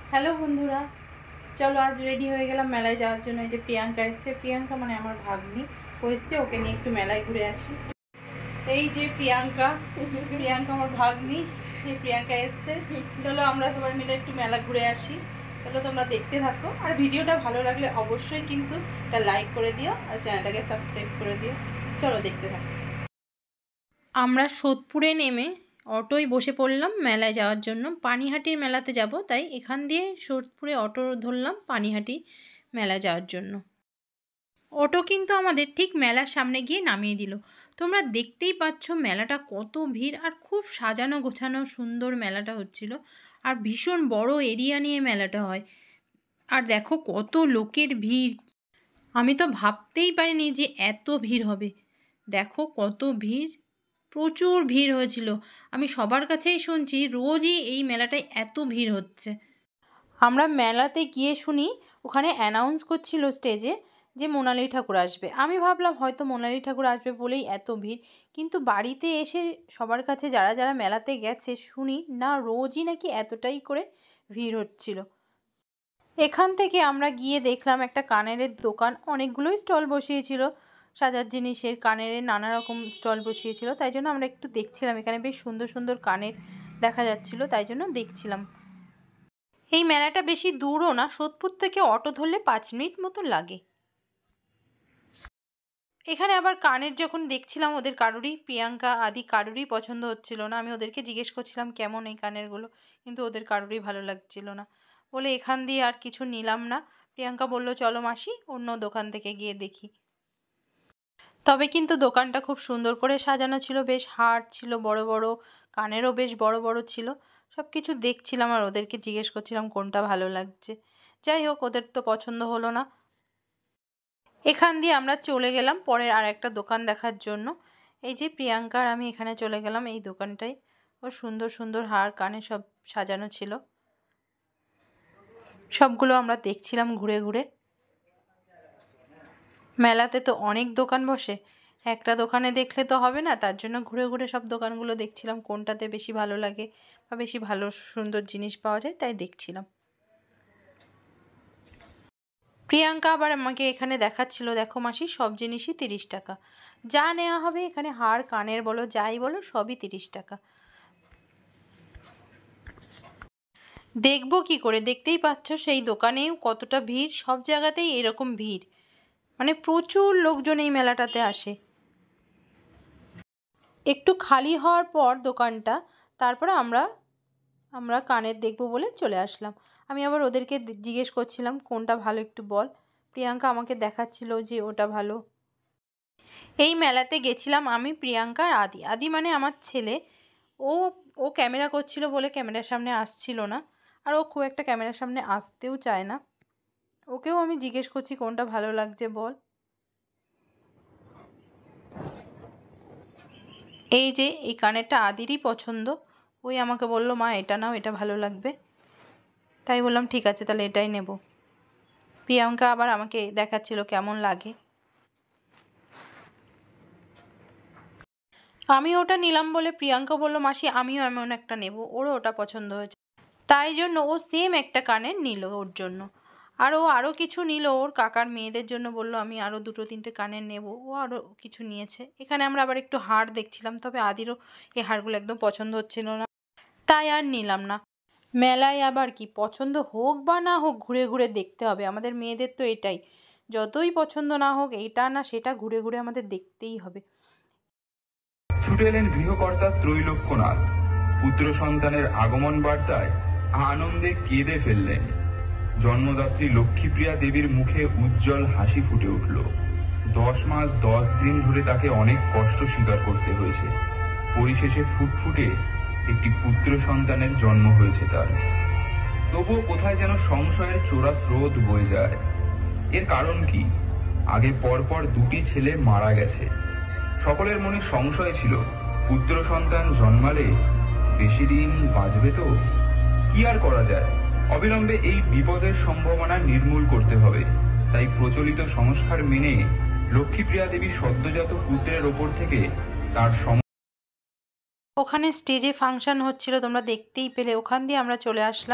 Hello বন্ধুরা, চলো আজ রেডি হয়ে গেলাম মেলায় যাওয়ার জন্য। এই যে প্রিয়াঙ্কা এসছে, প্রিয়াঙ্কা মানে আমার ভাগ্নি, ও এসছে, ওকে নিয়ে একটু মেলায় ঘুরে আসি। এই যে প্রিয়াঙ্কা, প্রিয়াঙ্কা আমার ভাগ্নি, এই প্রিয়াঙ্কা এসছে। চলো আমরা সবাই মিলে একটু মেলা ঘুরে আসি। চলো তোমরা দেখতে থাকো, আর ভিডিওটা ভালো লাগলে অবশ্যই কিন্তু একটা লাইক করে দিও আর চ্যানেলটাকে সাবস্ক্রাইব করে দিও। চলো দেখতে থাকো। আমরা সোদপুরে নেমে অটোয় বসে পড়লাম মেলায় যাওয়ার জন্য। পানিহাটির মেলাতে যাব, তাই এখান দিয়ে সোদপুরে অটো ধরলাম পানিহাটি মেলা যাওয়ার জন্য। অটো কিন্তু আমাদের ঠিক মেলার সামনে গিয়ে নামিয়ে দিল। তোমরা দেখতেই পাচ্ছ মেলাটা কত ভিড়, আর খুব সাজানো গোছানো সুন্দর মেলাটা হচ্ছিল। আর ভীষণ বড় এরিয়া নিয়ে মেলাটা হয়। আর দেখো কত লোকের ভিড়, আমি তো ভাবতেই পারিনি যে এত ভিড় হবে। দেখো কত ভিড়, প্রচুর ভিড় হয়েছিল। আমি সবার কাছেই শুনছি রোজই এই মেলাটায় এত ভিড় হচ্ছে। আমরা মেলাতে গিয়ে শুনি ওখানে অ্যানাউন্স করছিল স্টেজে যে মোনালি ঠাকুর আসবে। আমি ভাবলাম হয়তো মোনালি ঠাকুর আসবে বলেই এত ভিড়, কিন্তু বাড়িতে এসে সবার কাছে যারা যারা মেলাতে গেছে শুনি না, রোজই নাকি এতটাই করে ভিড় হচ্ছিল। এখান থেকে আমরা গিয়ে দেখলাম একটা কানের দোকান, অনেকগুলোই স্টল বসিয়েছিল সাজার জিনিসের, কানের নানা রকম স্টল বসিয়েছিল। তাই জন্য আমরা একটু দেখছিলাম, এখানে বেশ সুন্দর সুন্দর কানের দেখা যাচ্ছিল, তাই জন্য দেখছিলাম। এই মেলাটা বেশি দূরও না, সোদপুর থেকে অটো ধরলে 5 মিনিট মতো লাগে। এখানে আবার কানের যখন দেখছিলাম ওদের কারুরই, প্রিয়াঙ্কা আদি কারুরই পছন্দ হচ্ছিল না। আমি ওদেরকে জিজ্ঞেস করছিলাম কেমন এই কানেরগুলো, কিন্তু ওদের কারুরই ভালো লাগছিল না বলে এখান দিয়ে আর কিছু নিলাম না। প্রিয়াঙ্কা বলল চলো মাসি অন্য দোকান থেকে গিয়ে দেখি। তবে কিন্তু দোকানটা খুব সুন্দর করে সাজানো ছিল, বেশ হার ছিল বড় বড়, কানেরও বেশ বড় বড় ছিল। সব কিছু দেখছিলাম আর ওদেরকে জিজ্ঞেস করছিলাম কোনটা ভালো লাগছে। যাই হোক, ওদের তো পছন্দ হলো না। এখান দিয়ে আমরা চলে গেলাম পরের আর একটা দোকান দেখার জন্য। এই যে প্রিয়াঙ্কা আর আমি এখানে চলে গেলাম এই দোকানটায়। ওর সুন্দর সুন্দর হার কানে সব সাজানো ছিল, সবগুলো আমরা দেখছিলাম ঘুরে ঘুরে। মেলাতে তো অনেক দোকান বসে, একটা দোকানে দেখলে তো হবে না, তার জন্য ঘুরে ঘুরে সব দোকানগুলো দেখছিলাম কোনটাতে বেশি ভালো লাগে বা বেশি ভালো সুন্দর জিনিস পাওয়া যায়, তাই দেখছিলাম। প্রিয়াঙ্কা আবার আমাকে এখানে দেখাচ্ছিল, দেখো মাসি সব জিনিসই 30 টাকা, যা নেওয়া হবে এখানে হার কানের বলো যাই বলো সবই 30 টাকা। দেখবো কি করে, দেখতেই পাচ্ছ সেই দোকানেও কতটা ভিড়, সব জায়গাতেই এরকম ভিড়, মানে প্রচুর লোকজন এই মেলাটাতে আসে। একটু খালি হওয়ার পর দোকানটা, তারপরে আমরা কানের দেখবো বলে চলে আসলাম। আমি আবার ওদেরকে জিজ্ঞেস করছিলাম কোনটা ভালো একটু বল। প্রিয়াঙ্কা আমাকে দেখাচ্ছিল যে ওটা ভালো। এই মেলাতে গেছিলাম আমি, প্রিয়াঙ্কা আর আদি, আদি মানে আমার ছেলে। ও ও ক্যামেরা করছিল বলে ক্যামেরার সামনে আসছিল না, আর ও খুব একটা ক্যামেরার সামনে আসতেও চায় না। ওকেও আমি জিজ্ঞেস করছি কোনটা ভালো লাগছে বল। এই যে এই কানেরটা আদিরই পছন্দ, ওই আমাকে বলল মা এটা নাও, এটা ভালো লাগবে। তাই বললাম ঠিক আছে তাহলে এটাই নেব। প্রিয়াঙ্কা আবার আমাকে দেখাচ্ছিল কেমন লাগে। আমি ওটা নিলাম বলে প্রিয়াঙ্কা বলল মাসি আমিও এমন একটা নেব, ওরও ওটা পছন্দ হয়েছে। তাই জন্য ও সেম একটা কানের নিল ওর জন্য, আর ও আরও কিছু নিল ওর কাকার মেয়েদের জন্য, বলল আমি আরও 2-3টে কানের নেব, ও আরও কিছু নিয়েছে। এখানে আমরা আবার একটু হার দেখছিলাম, তবে আদিরও এই হারগুলো একদম পছন্দ হচ্ছিল না, তাই আর নিলাম না। মেলায় আবার কি পছন্দ হোক বা না হোক ঘুরে ঘুরে দেখতে হবে, আমাদের মেয়েদের তো এটাই, যতই পছন্দ না হোক এটা না সেটা ঘুরে ঘুরে আমাদের দেখতেই হবে। ছুটে এলেন গৃহকর্তা ত্রৈলোক্যনাথ, পুত্র সন্তানের আগমন বার্তায় আনন্দে কেঁদে ফেললেন। জন্মদাত্রী লক্ষ্মীপ্রিয়া দেবীর মুখে উজ্জ্বল হাসি ফুটে উঠল। 10 মাস 10 দিন ধরে তাকে অনেক কষ্ট স্বীকার করতে হয়েছে। পরিশেষে ফুটফুটে একটি পুত্র সন্তানের জন্ম হয়েছে তার। তবুও কোথায় যেন সংশয়ের চোরা স্রোত বয়ে যায়। এর কারণ কি? আগে পরপর 2টি ছেলে মারা গেছে। সকলের মনে সংশয় ছিল পুত্র সন্তান জন্মালে বেশি দিন বাঁচবে তো। কি আর করা যায়, অবিলম্বে এই বিপদের সম্ভাবনা নির্মূল করতে হবে। তাই প্রচলিত সংস্কার মেনে লক্ষ্মীপ্রিয়া দেবী সদ্যজাত পুত্রের ওপর থেকে তার ওখানে স্টেজে ফাংশন হচ্ছিল, তোমরা দেখতেই পেলে। ওখান দিয়ে আমরা চলে আসলাম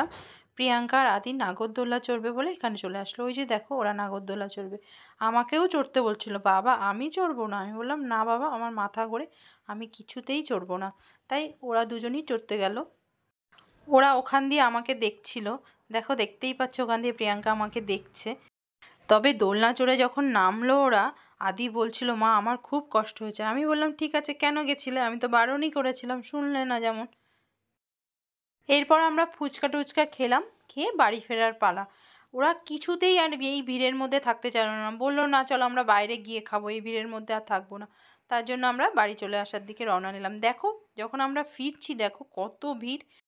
প্রিয়াঙ্কা আর আদি নাগরদোলা চড়বে বলে এখানে চলে আসলো। ওই যে দেখো ওরা নাগরদোলা চড়বে, আমাকেও চড়তে বলছিল, বাবা আমি চড়বো না। আমি বললাম না বাবা, আমার মাথা ঘোরে, আমি কিছুতেই চড়বো না। তাই ওরা দুজনই চড়তে গেল। ওরা ওখান দিয়ে আমাকে দেখছিল, দেখো দেখতেই পাচ্ছ ওখান দিয়ে প্রিয়াঙ্কা আমাকে দেখছে। তবে দোলনা চড়ে যখন নামলো ওরা, আদি বলছিল মা আমার খুব কষ্ট হয়েছে। আমি বললাম ঠিক আছে, কেন গেছিলে, আমি তো বারণই করেছিলাম, শুনলে না যেমন। এরপর আমরা ফুচকা টুচকা খেলাম, খেয়ে বাড়ি ফেরার পালা। ওরা কিছুতেই আর এই ভিড়ের মধ্যে থাকতে চাইল না, বললো না চলো আমরা বাইরে গিয়ে খাবো, এই ভিড়ের মধ্যে আর থাকবো না। তার জন্য আমরা বাড়ি চলে আসার দিকে রওনা নিলাম। দেখো যখন আমরা ফিরছি দেখো কত ভিড়,